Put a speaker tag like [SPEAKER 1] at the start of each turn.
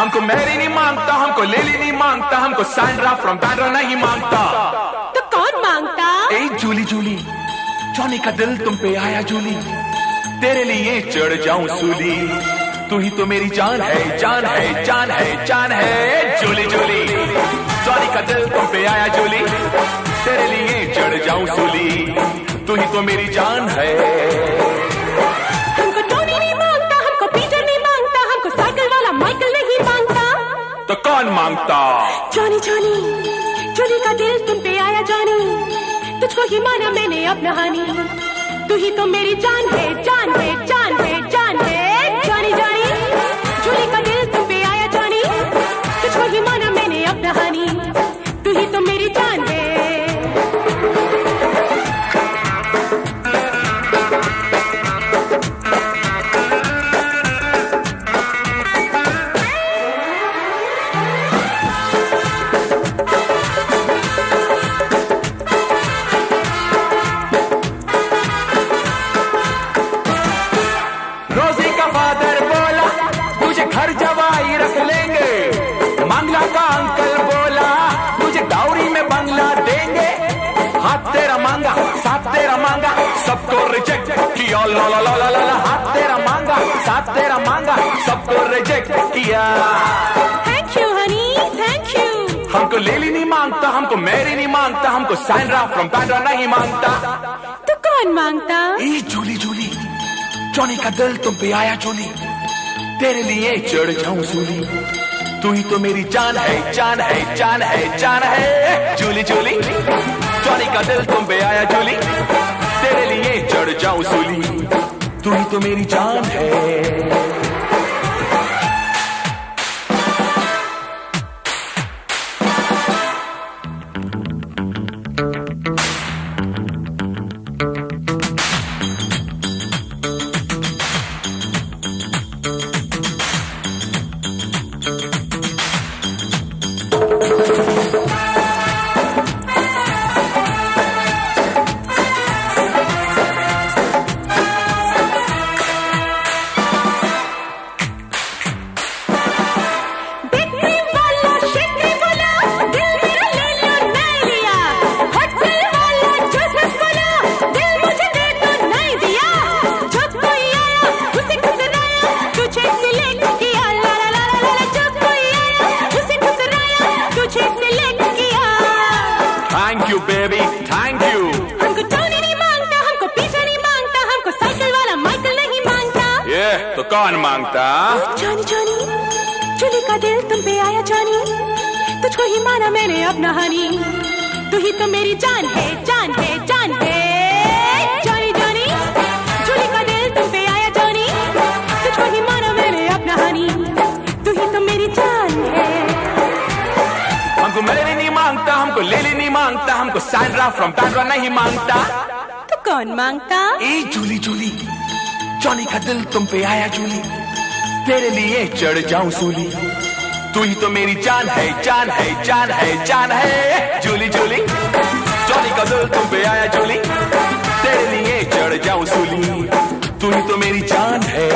[SPEAKER 1] हमको मैरी नहीं मांगता, हमको लेली नहीं मांगता, हमको सैंड्रा फ्रॉम बैंड्रा नहीं मांगता।
[SPEAKER 2] तो कौन मांगता?
[SPEAKER 1] ए जूली जूली, जॉनी का दिल तुम पे आया जूली, तेरे लिए चढ़ जाऊं सूली। तू ही तो मेरी जान है, जान है, जान है, जान है। जूली जूली, जॉनी का दिल तुम पे आया जूली, तेरे लिए चढ़ जाऊं सूली। तू ही तो मेरी जान है।
[SPEAKER 2] हमको टोनी नहीं मांगता, हमको पीटर नहीं मांगता, हमको साइकिल वाला माइकल नहीं मांगता।
[SPEAKER 1] तो कौन मांगता?
[SPEAKER 2] जॉनी जॉनी, जॉनी का दिल तुम पे आया जॉनी, तुझको ही माना मैंने अपना हानी। तू ही तो मेरी जान है, जान है, जान है, जान है। जॉनी जॉनी, जॉनी का दिल तुम पे आया जॉनी, तुझको ही माना मैंने अपना हानी। तू ही तो मेरी जान है।
[SPEAKER 1] फादर बोला तुझे घर जवाई रख लेंगे, मंगला का अंकल बोला तुझे डाउरी में बंगला देंगे। हाथ तेरा मांगा साथ तेरा मांगा, सबको रिजेक्ट किया। ला ला ला ला ला, हाथ तेरा मांगा साथ तेरा मांगा, सबको रिजेक्ट किया।
[SPEAKER 2] Thank you honey, thank you.
[SPEAKER 1] हमको लेली नहीं मांगता, हमको मैरी नहीं मांगता, हमको सैंड्रा फ्रॉम बैंड्रा नहीं मांगता।
[SPEAKER 2] तो कौन मांगता?
[SPEAKER 1] ए जूली जूली, जॉनी का दिल तुम पे आया जूली, तेरे लिए चढ़ जाऊं सूली। तू ही तो मेरी जान है, जान है, जान है, जान है। जूली जूली, जॉनी का दिल तुम पे आया जूली, तेरे लिए चढ़ जाऊं सूली। तू ही तो मेरी जान है। Thank you baby, thank you.
[SPEAKER 2] हमको टोनी नहीं मांगता, हमको पीटर नहीं मांगता, हमको साइकिल वाला माइकल नहीं मांगता।
[SPEAKER 1] ये तो कौन मांगता?
[SPEAKER 2] जॉनी जॉनी, जूली का दिल तुम पे आया जॉनी, तुझको ही माना मैंने अपना हानी। तू ही तो मेरी जान है, जान है, जान है। जॉनी जॉनी, जूली का दिल तुम पे आया जॉनी, तुझको ही माना मैंने अपना हानी। तू ही तो मेरी जान है।
[SPEAKER 1] हमको मैरी नहीं मांगता, हमको लेली नहीं मांगता, हमको सैंड्रा फ्रॉम बैंड्रा नहीं मांगता।
[SPEAKER 2] तो कौन मांगता?
[SPEAKER 1] ए जूली जूली, जॉनी का दिल तुम पे आया जूली, तेरे लिए चढ़ जाऊं सूली। तू ही तो मेरी जान है, जान है, जान है, जान है। जूली जूली, जॉनी का दिल तुम पे आया जूली, तेरे लिए चढ़ जाऊं सूली। तू ही तो मेरी जान है।